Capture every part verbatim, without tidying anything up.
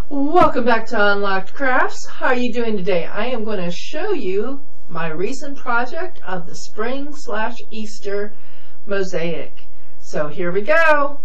Welcome back to Unlocked Crafts. How are you doing today? I am going to show you my recent project of the spring slash Easter mosaic. So here we go.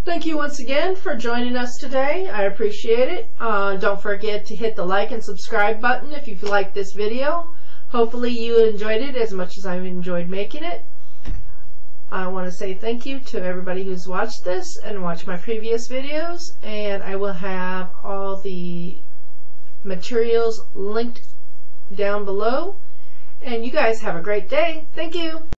Thank you once again for joining us today. I appreciate it. Uh, don't forget to hit the like and subscribe button if you like this video. Hopefully you enjoyed it as much as I've enjoyed making it. I want to say thank you to everybody who's watched this and watched my previous videos, and I will have all the materials linked down below. And you guys have a great day. Thank you.